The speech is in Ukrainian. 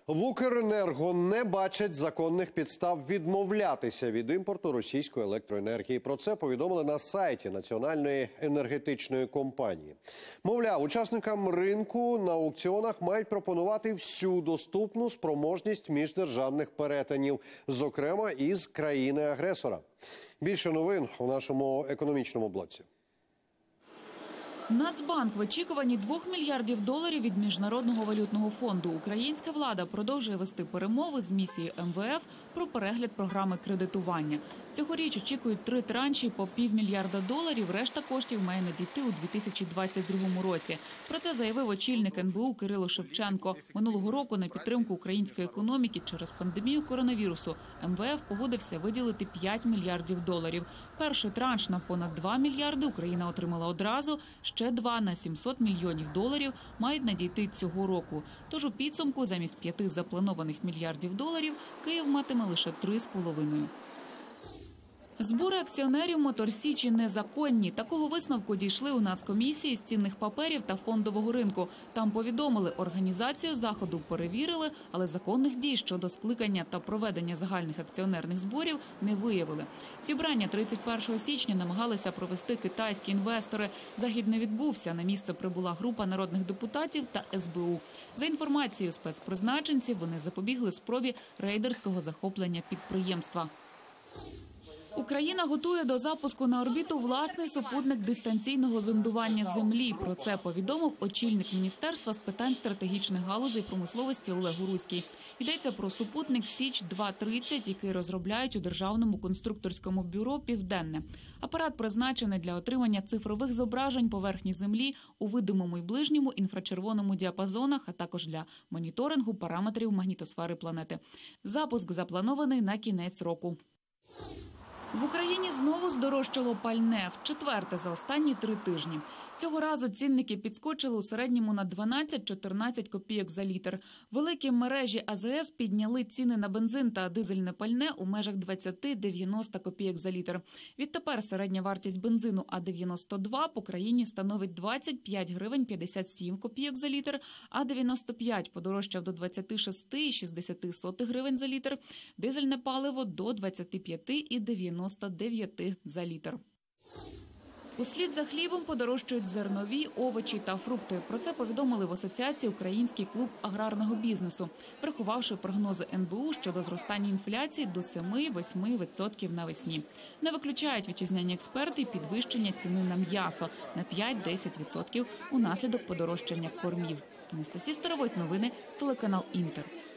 В Укренерго не бачать законних підстав відмовлятися від імпорту російської електроенергії. Про це повідомили на сайті Національної енергетичної компанії. Мовляв, учасникам ринку на аукціонах мають пропонувати всю доступну спроможність міждержавних перетинів, зокрема із країни-агресора. Більше новин у нашому економічному блоці. Нацбанк в очікуванні $2 мільярдів від Міжнародного валютного фонду. Українська влада продовжує вести перемови з місією МВФ про перегляд програми кредитування. Цьогоріч очікують 3 транші по $500 мільярда. Решта коштів має надійти у 2022 році. Про це заявив очільник НБУ Кирило Шевченко. Минулого року на підтримку української економіки через пандемію коронавірусу МВФ погодився виділити $5 мільярдів. Перший транш на понад $2 мільярди Україна отримала одразу. Ще 2 на $700 мільйонів мають надійти цього року. Тож у підсумку замість 5 запланованих мільярдів Київ матиме лише 3,5. Збори акціонерів Моторсічі незаконні. Такого висновку дійшли у Нацкомісії з цінних паперів та фондового ринку. Там повідомили, організацію заходу перевірили, але законних дій щодо скликання та проведення загальних акціонерних зборів не виявили. Зібрання 31 січня намагалися провести китайські інвестори. Захід не відбувся. На місце прибула група народних депутатів та СБУ. За інформацією спецпризначенців, вони запобігли спробі рейдерського захоплення підприємства. Україна готує до запуску на орбіту власний супутник дистанційного зондування Землі. Про це повідомив очільник Міністерства з питань стратегічних галузей промисловості Олег Уруський. Йдеться про супутник Січ-230, який розробляють у Державному конструкторському бюро «Південне». Апарат призначений для отримання цифрових зображень поверхні Землі у видимому і ближньому інфрачервоному діапазонах, а також для моніторингу параметрів магнітосфери планети. Запуск запланований на кінець року. В Україні знову здорожчало пальне. Вчетверте за останні 3 тижні. Цього разу цінники підскочили у середньому на 12-14 копійок за літр. Великі мережі АЗС підняли ціни на бензин та дизельне пальне у межах 20-90 копійок за літр. Відтепер середня вартість бензину А-92 по країні становить 25 гривень 57 копійок за літр, А-95 подорожчав до 26,60 гривень за літр, дизельне паливо до 25,99 за літр. Услід за хлібом подорожчають зернові, овочі та фрукти. Про це повідомили в Асоціації «Український клуб аграрного бізнесу», врахувавши прогнози НБУ щодо зростання інфляції до 7-8% навесні. Не виключають вітчизняні експерти і підвищення ціни на м'ясо на 5-10% унаслідок подорожчання кормів. Анастасія Старовойт, новини, телеканал «Інтер».